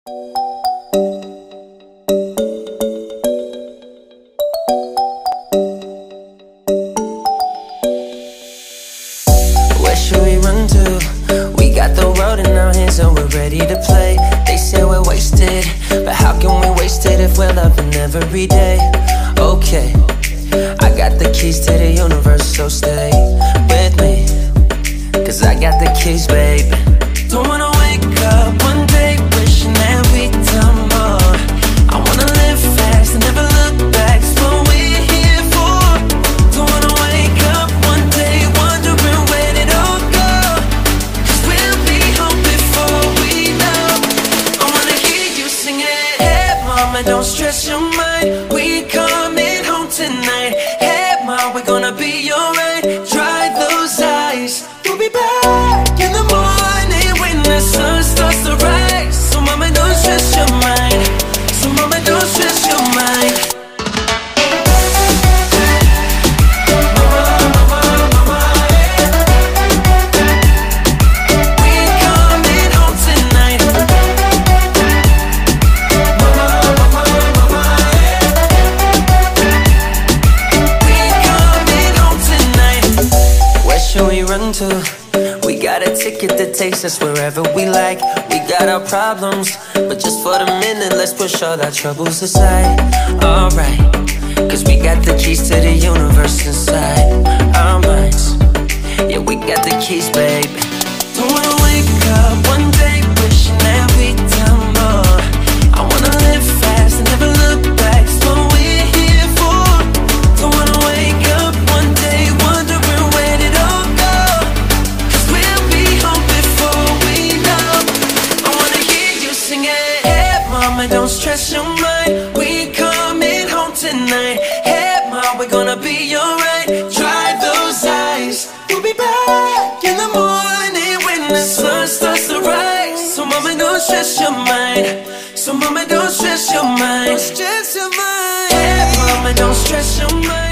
Where should we run to? We got the road in our hands and we're ready to play. They say we're wasted, but how can we waste it if we're loving every day? Okay, I got the keys to the universe, so stay with me, 'cause I got the keys, baby. Don't wanna wake up one day wishing that we'd done more. I wanna live fast and never look back, it's what we're here for. Don't wanna wake up one day wondering where it all go, 'cause we'll be home before we know. I wanna hear you sing it. Hey mama, don't stress your mind, we coming home tonight. Hey mom, we're gonna be alright. Dry those eyes, we'll be back in the morning when the sun starts to rise. So mama, don't stress your mind. So mama, don't stress your mind. We got a ticket that takes us wherever we like. We got our problems, but just for the minute, let's push all our troubles aside. Alright, 'cause we got the keys to the universe inside our minds. Yeah, we got the keys, baby. Don't wanna wake up one day wishing that we'd done more. I wanna live fast and never look back, it's what we're here for. Don't wanna wake up one day wondering where it all go, 'cause we'll be home before we know. I wanna hear you sing it. Hey mama, don't stress your mind, we coming home tonight. Hey mom, we're gonna be alright. Dry those eyes, we'll be back in the morning when the sun starts to rise. So mama, don't stress your mind. So mama, don't stress your mind. Don't stress your mind. Hey mama, don't stress your mind.